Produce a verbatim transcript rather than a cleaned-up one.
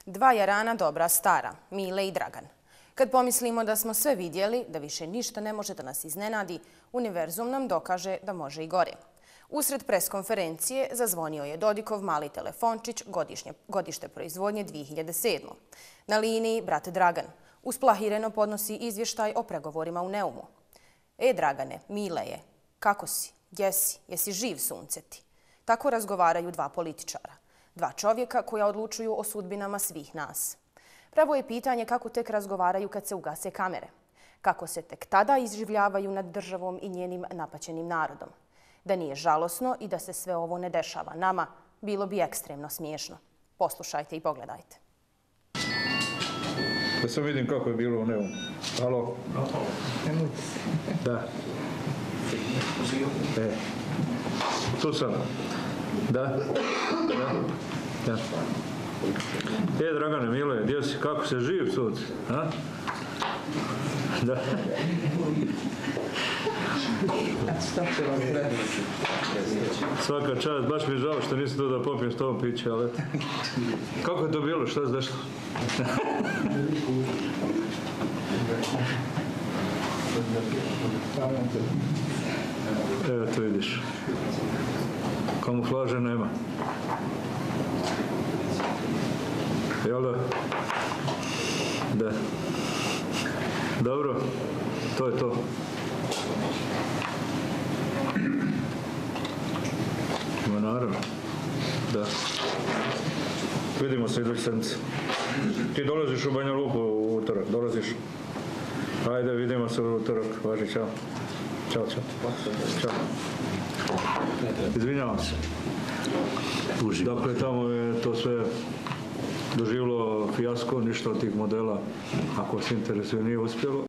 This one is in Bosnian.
Dva jarana dobra stara, Mile i Dragan. Kad pomislimo da smo sve vidjeli, da više ništa ne može da nas iznenadi, univerzum nam dokaže da može i gore. Usred preskonferencije zazvonio je Dodikov mali telefončić godišnje, godište proizvodnje dvije hiljade sedme. Na liniji brat Dragan usplahireno podnosi izvještaj o pregovorima u Neumu. E, Dragane, Mile je, kako si, gdje si, jesi živ, sunceti? Tako razgovaraju dva političara. Dva čovjeka koja odlučuju o sudbinama svih nas. Pravo je pitanje kako tek razgovaraju kad se ugase kamere. Kako se tek tada izživljavaju nad državom i njenim napaćenim narodom. Da nije žalosno i da se sve ovo ne dešava nama, bilo bi ekstremno smiješno. Poslušajte i pogledajte. Da sad vidim kako je bilo u Neumu. Alo? Da. E. Tu sam. Da. Da. Da. E, Dragane, Mile, gdje si? Kako se živ, sunce? A? Da. Svaka čast, baš mi je žao što nisam tu da popijem s tobom piće, ali eto. Kako je to bilo? Šta se dešlo? Evo to vidiš. Kamuflaže nema. Jel da? Da. Dobro, to je to. Ma naravno. Da. Vidimo se idući sedmice. Ti dolaziš u Banja Luku u utorak, dolaziš. Ajde, vidimo se u utorak. Važi, čao. Ćao, čao. Ćao. Izvinjavam se. Dakle, tamo je to sve doživjelo fijasko, ništa od tih modela, ako se interesuje, nije uspjelo.